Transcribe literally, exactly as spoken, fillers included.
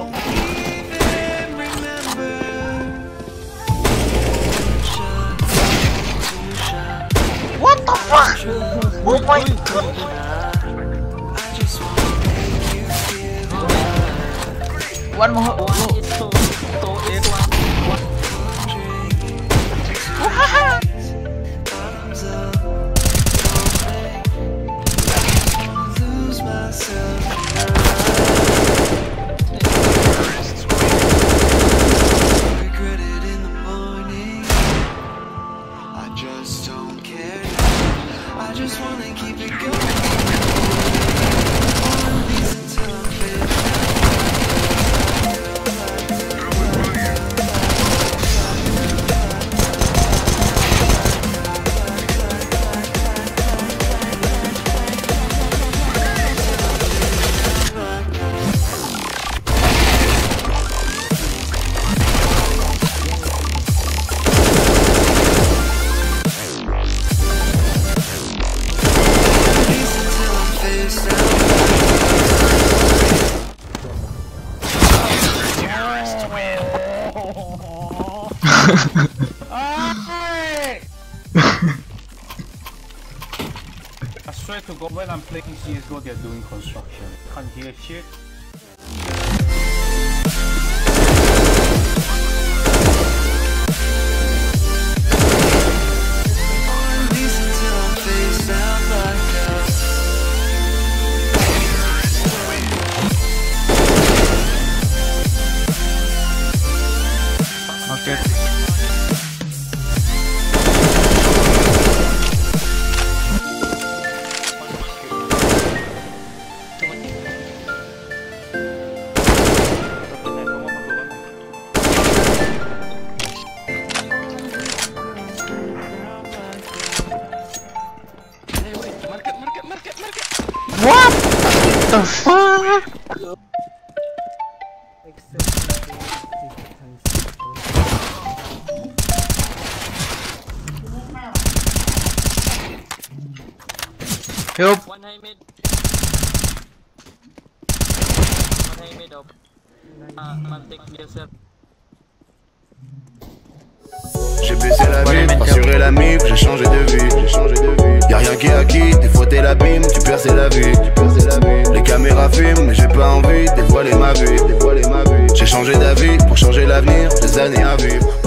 What the fuck? Oh my god! One more. Oh. I just wanna keep it going. I swear to God, when I'm playing C S G O, they're doing construction. Can't hear shit. Okay. What the fuck? Help! One high mid. One high mid up. Ah, one take yourself. J'ai baissé la vitre, rassuré la mif, j'ai changé de vie. Y'a rien qui est acquis, des fois t'es l'abîme, tu perds c'est la vie. Les caméras filment, mais j'ai pas envie de dévoiler ma vie. J'ai changé d'avis pour changer l'avenir, des années à vivre.